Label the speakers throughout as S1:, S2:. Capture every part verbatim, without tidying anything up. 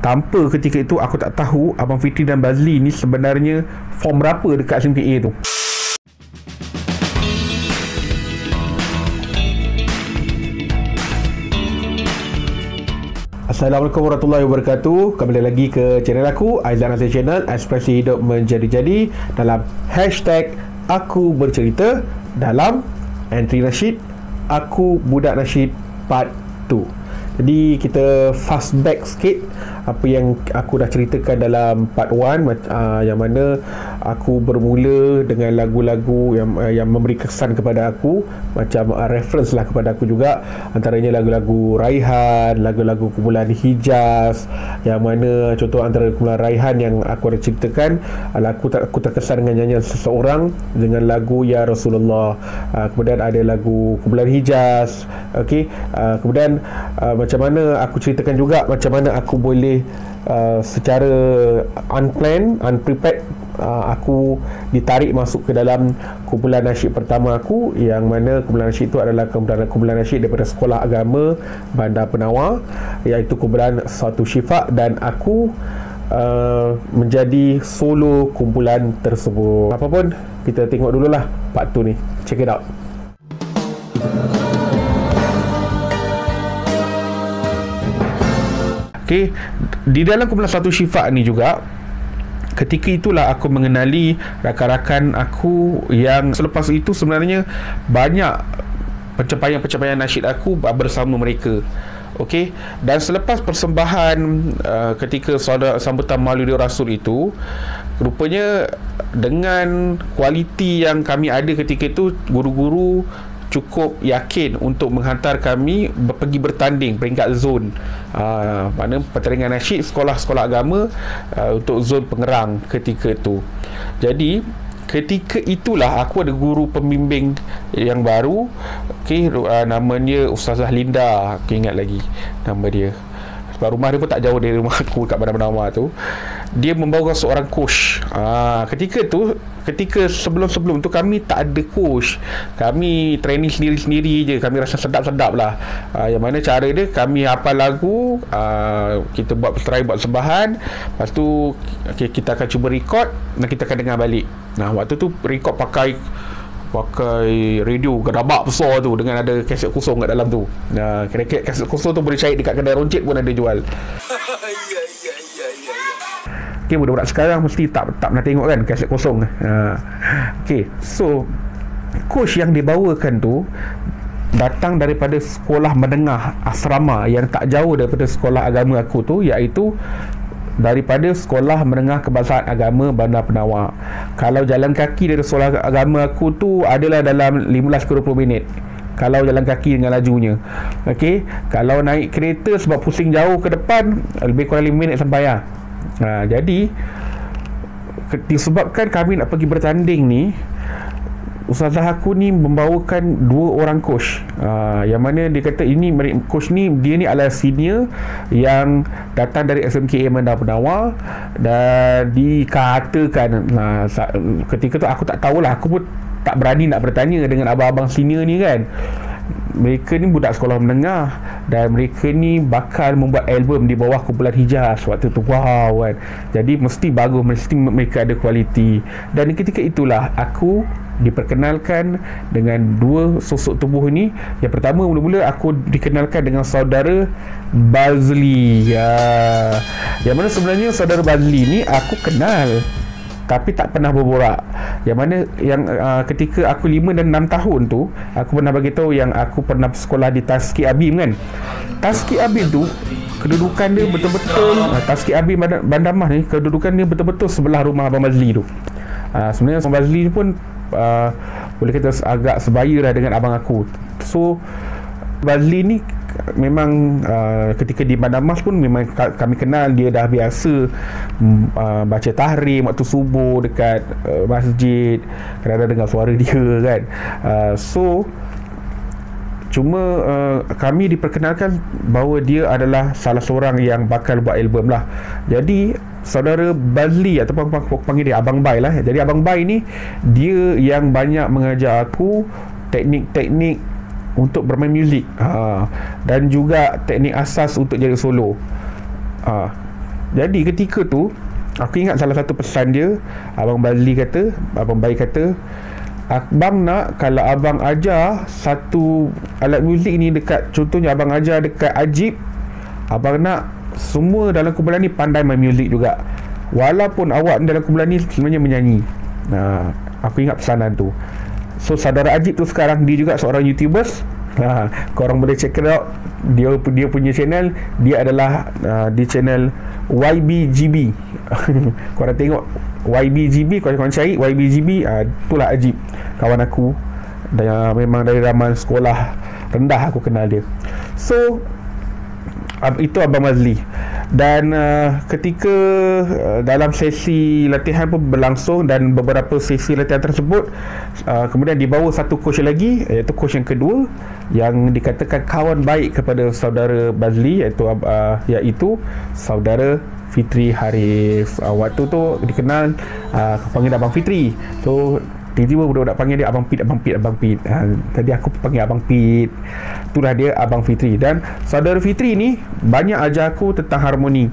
S1: tanpa ketika itu aku tak tahu Abang Fitri dan Bazli ni sebenarnya form berapa dekat S M K A tu. Assalamualaikum warahmatullahi wabarakatuh. Kembali lagi ke channel aku, Aizlan Azhar Channel, Ekspresi Hidup Menjadi-Jadi, dalam hashtag Aku Bercerita dalam entry nasyid Aku Budak Nasyid Part dua. Jadi kita fast back sikit apa yang aku dah ceritakan dalam part satu, uh, yang mana aku bermula dengan lagu-lagu yang uh, yang memberi kesan kepada aku, macam uh, reference lah kepada aku juga, antaranya lagu-lagu Raihan, lagu-lagu kumpulan Hijaz, yang mana contoh antara kumpulan Raihan yang aku ada ceritakan adalah aku, ter, aku terkesan dengan nyanyian seseorang dengan lagu Ya Rasulullah. Uh, kemudian ada lagu kumpulan Hijaz, okey. Uh, kemudian uh, macam mana aku ceritakan juga macam mana aku boleh uh, secara unplanned, unprepared, uh, aku ditarik masuk ke dalam kumpulan nasyid pertama aku, yang mana kumpulan nasyid itu adalah kumpulan, kumpulan nasyid daripada Sekolah Agama Bandar Penawar, iaitu kumpulan Satu Syifa, dan aku uh, menjadi solo kumpulan tersebut. Apapun, kita tengok dululah part tu ni. Check it out. Okay, di dalam kumpulan Satu Syifa ni juga, ketika itulah aku mengenali rakan-rakan aku yang selepas itu sebenarnya banyak pencapaian-pencapaian nasyid aku bersama mereka. Okey, dan selepas persembahan uh, ketika saudara sambutan Maulid Rasul itu, rupanya dengan kualiti yang kami ada ketika itu, guru-guru cukup yakin untuk menghantar kami pergi bertanding peringkat zon, uh, mana pertandingan nasyid sekolah-sekolah agama uh, untuk zon Pengerang ketika itu. Jadi ketika itulah aku ada guru pembimbing yang baru, okay, uh, namanya Ustazah Linda, aku ingat lagi nama dia. Sebab rumah dia pun tak jauh dari rumah aku kat Bandar Penawar tu. Dia membawa seorang coach. Ha, ketika tu, ketika sebelum-sebelum tu kami tak ada coach. Kami training sendiri-sendiri je. Kami rasa sedap-sedap lah. Ha, yang mana cara dia, kami hafal lagu, ha, kita buat try buat sembahan. Lepas tu okay, kita akan cuba record dan kita akan dengar balik. Nah, waktu tu record pakai pakai radio gerabak besar tu dengan ada kaset kosong kat dalam tu. Nah, kira-kira kaset kosong tu boleh cari dekat kedai roncit pun ada jual. Ya ya ya ya. Okey, budak-budak sekarang mesti tak tak pernah tengok kan kaset kosong. Ha. Okey, so coach yang dibawakan tu datang daripada sekolah menengah asrama yang tak jauh daripada sekolah agama aku tu, iaitu daripada Sekolah Menengah Kebangsaan Agama Bandar Penawar. Kalau jalan kaki dari sekolah agama aku tu adalah dalam lima belas ke dua puluh minit kalau jalan kaki dengan lajunya. Okey, kalau naik kereta sebab pusing jauh ke depan, lebih kurang lima minit sampai lah. Ha, jadi disebabkan kami nak pergi bertanding ni, Ustazah aku ni membawakan dua orang coach, uh, yang mana dia kata ini coach ni, dia ni adalah senior yang datang dari S M K A Bandar Penawar, dan dikatakan, uh, ketika tu aku tak tahulah, aku pun tak berani nak bertanya dengan abang-abang senior ni kan. Mereka ni budak sekolah menengah dan mereka ni bakal membuat album di bawah kumpulan Hijaz waktu tu. Wow kan. Jadi mesti bagus, mesti mereka ada kualiti. Dan ketika itulah aku diperkenalkan dengan dua sosok tubuh ni. Yang pertama, mula-mula aku dikenalkan dengan saudara Bazli, ya. Yang mana sebenarnya saudara Bazli ni aku kenal tapi tak pernah berborak. Yang mana yang uh, ketika aku lima dan enam tahun tu, aku pernah bagi tahu yang aku pernah sekolah di Tazkiyah Abim kan. Tazkiyah Abim tu kedudukan dia betul-betul, uh, Tazkiyah Abim Bandar, Bandar Mas ni kedudukan dia betul-betul sebelah rumah Abang Bazli tu. Uh, sebenarnya Abang Bazli ni pun uh, boleh kata agak sebaya lah dengan abang aku. So Bazli ni memang uh, ketika di Bandar Mas pun memang kami kenal dia dah biasa uh, baca tahrim waktu subuh dekat uh, masjid, kadang-kadang dengar suara dia kan. Uh, so cuma uh, kami diperkenalkan bahawa dia adalah salah seorang yang bakal buat album lah. Jadi saudara Bazli, ataupun aku panggil dia Abang Bai lah. Jadi Abang Bai ni dia yang banyak mengajar aku teknik-teknik untuk bermain muzik, ha, dan juga teknik asas untuk jadi solo. Ha, Jadi ketika tu aku ingat salah satu pesan dia, Abang Bazli kata, Abang Bayi kata, abang nak kalau abang ajar satu alat muzik ni dekat, contohnya abang ajar dekat Ajib, abang nak semua dalam kumpulan ni pandai main muzik juga, walaupun awak dalam kumpulan ni sebenarnya menyanyi. Nah, aku ingat pesanan tu. So saudara Ajib tu sekarang dia juga seorang YouTubers. Ha, korang boleh check it out. Dia dia punya channel, dia adalah uh, di channel Y B G B. Korang tengok Y B G B, korang, korang cari Y B G B, uh, itulah Ajib, kawan aku. Dan uh, memang dari zaman sekolah rendah aku kenal dia. So uh, itu Abang Mazli. Dan uh, ketika uh, dalam sesi latihan pun berlangsung, dan beberapa sesi latihan tersebut uh, kemudian dibawa satu coach lagi, iaitu coach yang kedua yang dikatakan kawan baik kepada saudara Bazli, iaitu uh, iaitu saudara Fitri Harif. uh, Waktu tu dikenal, uh, panggil Abang Fitri. So tiba-tiba budak-budak panggil dia Abang Pit, Abang Pit, Abang Pit. Ha, tadi aku panggil Abang Pit. Itulah dia Abang Fitri. Dan saudara Fitri ni banyak ajar aku tentang harmoni.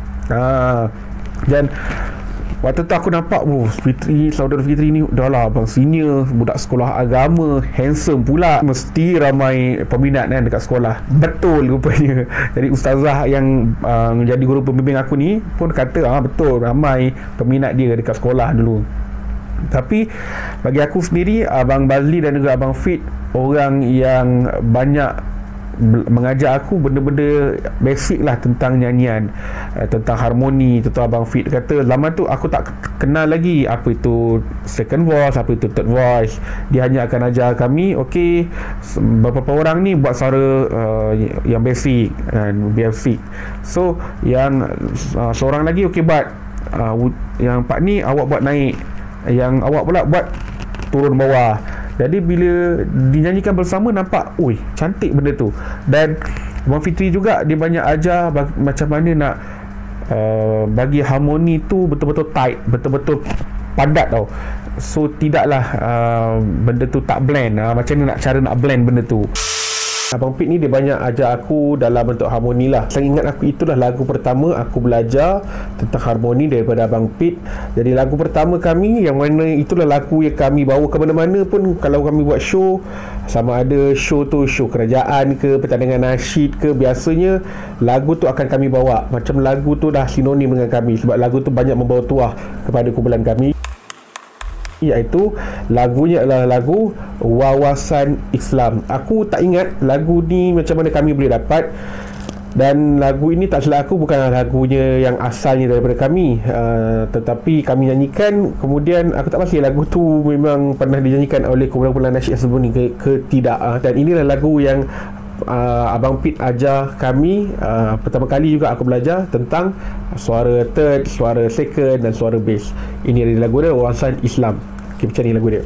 S1: Ha, dan waktu tu aku nampak, oh, Fitri, saudara Fitri ni dah lah abang senior, budak sekolah agama, handsome pula, mesti ramai peminat kan dekat sekolah. Betul rupanya. Jadi ustazah yang uh, jadi guru pembimbing aku ni pun kata, ah betul, ramai peminat dia dekat sekolah dulu. Tapi bagi aku sendiri, Abang Bazli dan juga Abang Fit orang yang banyak mengajar aku benda-benda basic lah tentang nyanyian, tentang harmoni. Tentu Abang Fit kata, lama tu aku tak kenal lagi apa itu second voice, apa itu third voice. Dia hanya akan ajar kami, okey, beberapa orang ni buat suara uh, yang basic dan basic. So yang uh, seorang lagi, okey, buat uh, yang part ni awak buat naik, yang awak pula buat turun bawah. Jadi bila dinyanyikan bersama, nampak, oi, cantik benda tu. Dan Abang Fitri juga dia banyak ajar bag- macam mana nak uh, bagi harmoni tu betul-betul tight, betul-betul padat tau. So tidaklah uh, benda tu tak blend. uh, Macam mana nak cara nak blend benda tu. Abang Pit ni dia banyak ajar aku dalam bentuk harmoni lah. Saya ingat aku, itulah lagu pertama aku belajar tentang harmoni daripada Abang Pit. Jadi lagu pertama kami, yang mana itulah lagu yang kami bawa ke mana-mana pun. Kalau kami buat show, sama ada show tu show kerajaan ke, pertandingan nasyid ke, biasanya lagu tu akan kami bawa. Macam lagu tu dah sinonim dengan kami, sebab lagu tu banyak membawa tuah kepada kumpulan kami, iaitu lagunya adalah lagu Wawasan Islam. Aku tak ingat lagu ni macam mana kami boleh dapat, dan lagu ini tak salah aku bukanlah lagunya yang asalnya daripada kami, uh, tetapi kami nyanyikan. Kemudian aku tak pasti lagu tu memang pernah dinyanyikan oleh kumpulan-kumpulan nasyid sebelum ni ke, ke tidak. uh, dan inilah lagu yang uh, Abang Pit ajar kami. uh, pertama kali juga aku belajar tentang suara third, suara second dan suara bass. Ini adalah lagu dia, Wawasan Islam. Okay, macam ni lagu dia.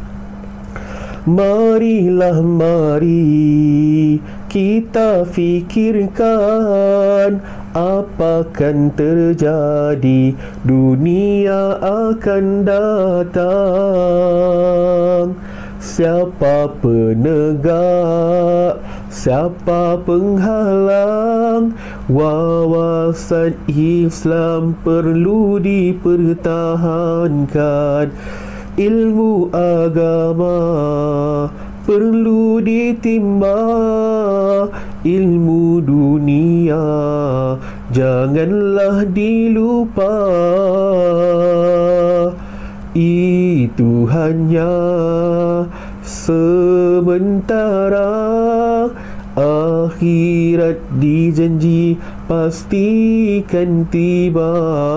S1: Marilah mari kita fikirkan apa akan terjadi, dunia akan datang. Siapa penegak, siapa penghalang, wawasan Islam perlu dipertahankan. Ilmu agama perlu ditimba, ilmu dunia janganlah dilupa. Itu hanya sementara, akhirat dijanji pastikan tiba.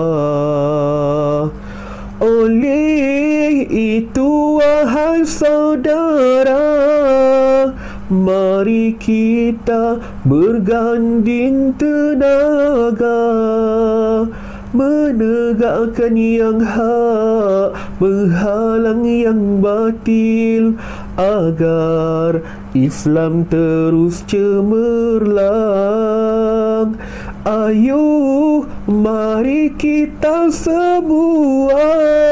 S1: Oleh itu wahai saudara, mari kita berganding tenaga, menegakkan yang hak, menghalang yang batil, agar Islam terus cemerlang. Ayo, mari kita semua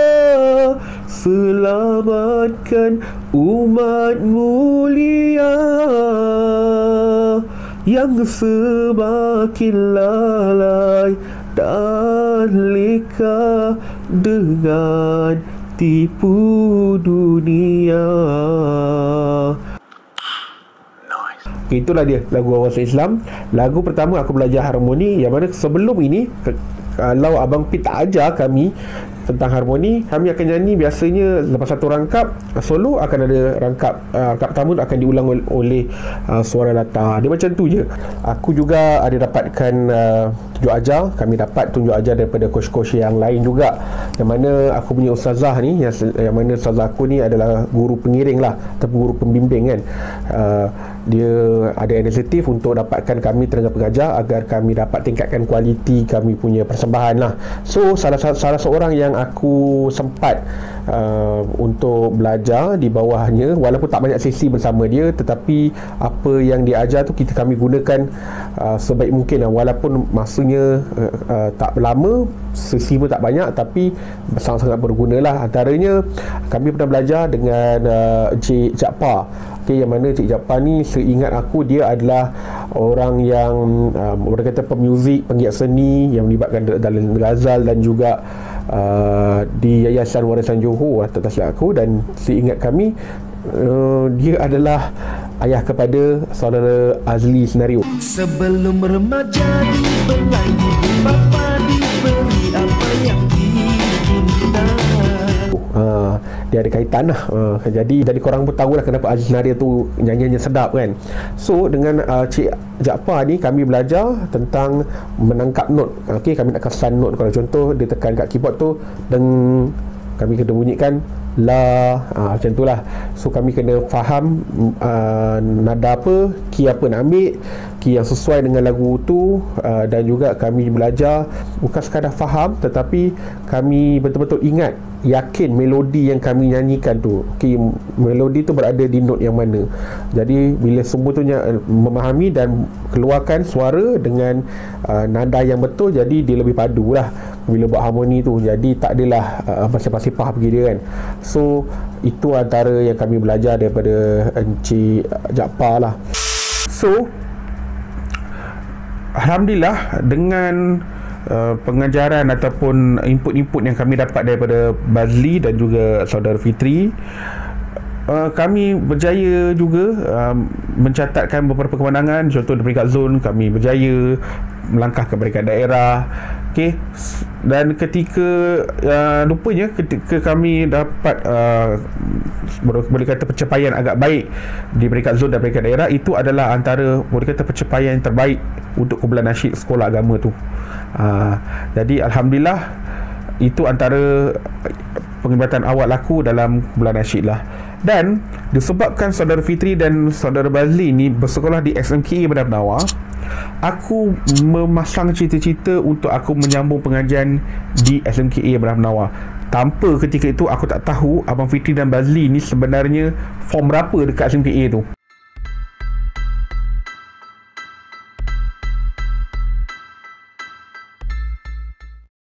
S1: selamatkan umat mulia yang semakin lalai Dalika dengan tipu dunia. Okay, itulah dia lagu Awasal Islam. Lagu pertama aku belajar harmoni, yang mana sebelum ini kalau Abang Pit tak ajar kami tentang harmoni, kami akan nyanyi biasanya lepas satu rangkap solo akan ada rangkap uh, rangkap pertama akan diulang oleh, oleh uh, suara latar. Dia macam tu je. Aku juga ada dapatkan uh, tunjuk ajar, kami dapat tunjuk ajar daripada coach-coach yang lain juga, yang mana aku punya ustazah ni, yang, yang mana ustazah aku ni adalah guru pengiring lah, ataupun guru pembimbing kan. uh, dia ada inisiatif untuk dapatkan kami tenaga pengajar agar kami dapat tingkatkan kualiti kami punya persembahan lah. So salah salah seorang yang aku sempat uh, untuk belajar di bawahnya, walaupun tak banyak sesi bersama dia, tetapi apa yang dia ajar tu kita kami gunakan uh, sebaik mungkin lah. Walaupun masanya uh, uh, tak lama, sesi pun tak banyak, tapi sangat-sangat berguna lah. Antaranya kami pernah belajar dengan uh, Cik Jakpar. Okay, yang mana Cik Jakpar ni seingat aku dia adalah orang yang um, orang kata pemuzik, penggiat seni yang melibatkan dalam ghazal dan juga uh, di Yayasan Warisan Johor tak silap aku. Dan seingat kami uh, dia adalah ayah kepada saudara Azli Senario.
S2: Sebelum remaja dibelai, bapa diberi apa yang diminta.
S1: Uh, dia ada kaitan lah. uh, jadi jadi korang pun tahu lah kenapa Aziz Nadia tu nyanyiannya sedap kan. So dengan uh, Cik Jakpar ni kami belajar tentang menangkap not. Okay, kami nak kesan not. Kalau contoh dia tekan kat keyboard tu, deng, kami kena bunyikan la, uh, macam tu lah. So kami kena faham uh, nada apa, key apa nak ambil, key yang sesuai dengan lagu tu. uh, Dan juga kami belajar bukan sekadar faham, tetapi kami betul-betul ingat, yakin melodi yang kami nyanyikan tu, okay, melodi tu berada di not yang mana. Jadi bila semua tu memahami dan keluarkan suara dengan uh, nada yang betul, jadi dia lebih padu lah bila buat harmoni tu. Jadi tak adalah uh, pasipah-pasipah pergi dia kan. So itu antara yang kami belajar daripada Encik Jakpar lah. So alhamdulillah dengan Uh, pengajaran ataupun input-input yang kami dapat daripada Bazli dan juga saudara Fitri, uh, kami berjaya juga uh, mencatatkan beberapa kemenangan. Contoh di peringkat zon kami berjaya melangkah ke peringkat daerah. Okey, dan ketika uh, rupanya ketika kami dapat uh, boleh kata pencapaian agak baik di peringkat zon dan peringkat daerah, itu adalah antara boleh kata pencapaian yang terbaik untuk kumpulan nasyid sekolah agama tu. Uh, jadi alhamdulillah itu antara penglibatan awal aku dalam kumpulan nasyid lah. Dan disebabkan saudara Fitri dan saudara Bazli ni bersekolah di S M K A Bandar Penawar, aku memasang cita-cita untuk aku menyambung pengajian di S M K A Bandar Penawar. Tanpa ketika itu aku tak tahu Abang Fitri dan Bazli ni sebenarnya form berapa dekat S M K A tu.